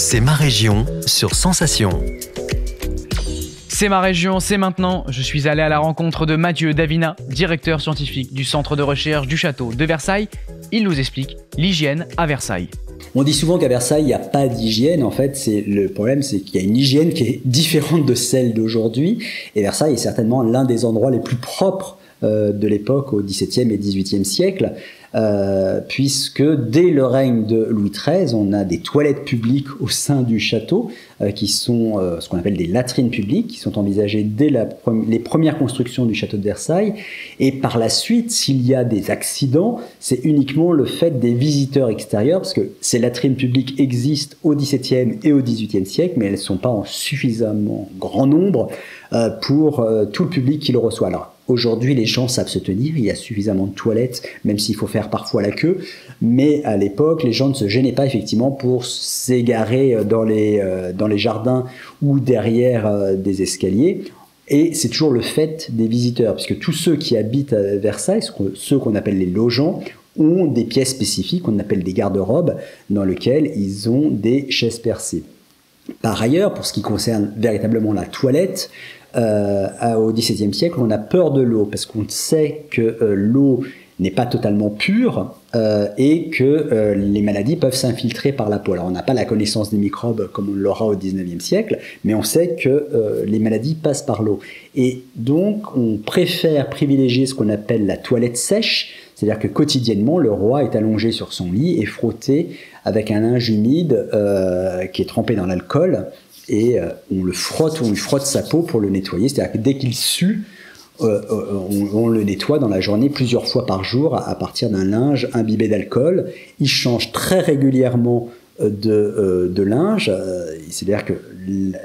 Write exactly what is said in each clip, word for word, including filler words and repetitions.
C'est ma région sur Sensation. C'est ma région, c'est maintenant. Je suis allé à la rencontre de Mathieu Davina, directeur scientifique du centre de recherche du château de Versailles. Il nous explique l'hygiène à Versailles. On dit souvent qu'à Versailles, il n'y a pas d'hygiène. En fait, c'est le problème, c'est qu'il y a une hygiène qui est différente de celle d'aujourd'hui. Et Versailles est certainement l'un des endroits les plus propres euh, de l'époque, au dix-septième et dix-huitième siècle. Euh, puisque dès le règne de Louis treize, on a des toilettes publiques au sein du château, euh, qui sont euh, ce qu'on appelle des latrines publiques, qui sont envisagées dès la pre- les premières constructions du château de Versailles. Et par la suite, s'il y a des accidents, c'est uniquement le fait des visiteurs extérieurs, parce que ces latrines publiques existent au dix-septième et au dix-huitième siècle, mais elles ne sont pas en suffisamment grand nombre euh, pour euh, tout le public qui le reçoit. Alors, aujourd'hui, les gens savent se tenir, il y a suffisamment de toilettes, même s'il faut faire parfois la queue. Mais à l'époque, les gens ne se gênaient pas effectivement pour s'égarer dans les, euh, dans les jardins ou derrière euh, des escaliers. Et c'est toujours le fait des visiteurs, puisque tous ceux qui habitent à Versailles, ceux qu'on appelle les logeants, ont des pièces spécifiques qu'on appelle des garde-robes, dans lesquelles ils ont des chaises percées. Par ailleurs, pour ce qui concerne véritablement la toilette, Euh, au dix-septième siècle, on a peur de l'eau parce qu'on sait que euh, l'eau n'est pas totalement pure euh, et que euh, les maladies peuvent s'infiltrer par la peau. Alors on n'a pas la connaissance des microbes comme on l'aura au dix-neuvième siècle, mais on sait que euh, les maladies passent par l'eau. Et donc on préfère privilégier ce qu'on appelle la toilette sèche, c'est-à-dire que quotidiennement le roi est allongé sur son lit et frotté avec un linge humide euh, qui est trempé dans l'alcool. Et euh, on le frotte, on lui frotte sa peau pour le nettoyer. C'est-à-dire que dès qu'il sue, euh, on, on le nettoie dans la journée plusieurs fois par jour à, à partir d'un linge imbibé d'alcool. Il change très régulièrement de, euh, de linge. C'est-à-dire que la,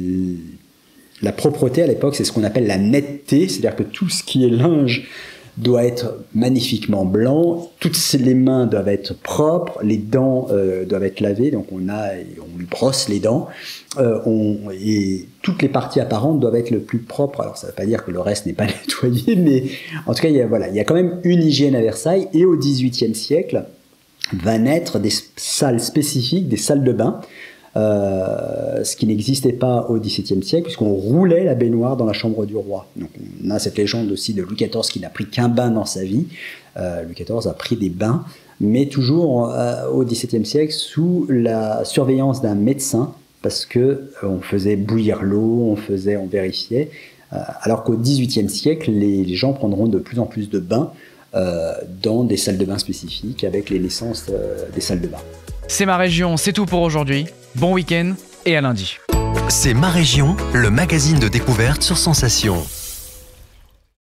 la propreté à l'époque, c'est ce qu'on appelle la netteté. C'est-à-dire que tout ce qui est linge doit être magnifiquement blanc, toutes les mains doivent être propres, les dents euh, doivent être lavées, donc on a, on lui brosse les dents, euh, on, et toutes les parties apparentes doivent être le plus propres. Alors ça ne veut pas dire que le reste n'est pas nettoyé, mais en tout cas il y a, voilà, il y a quand même une hygiène à Versailles. Et au dix-huitième siècle va naître des salles spécifiques, des salles de bain, Euh, ce qui n'existait pas au dix-septième siècle, puisqu'on roulait la baignoire dans la chambre du roi. Donc on a cette légende aussi de Louis quatorze qui n'a pris qu'un bain dans sa vie. Euh, Louis quatorze a pris des bains, mais toujours euh, au dix-septième siècle sous la surveillance d'un médecin, parce que euh, on faisait bouillir l'eau, on faisait, on vérifiait. Euh, alors qu'au dix-huitième siècle, les, les gens prendront de plus en plus de bains euh, dans des salles de bain spécifiques, avec les naissances euh, des salles de bain. C'est ma région, c'est tout pour aujourd'hui. Bon week-end et à lundi. C'est ma région, le magazine de découverte sur Sensation.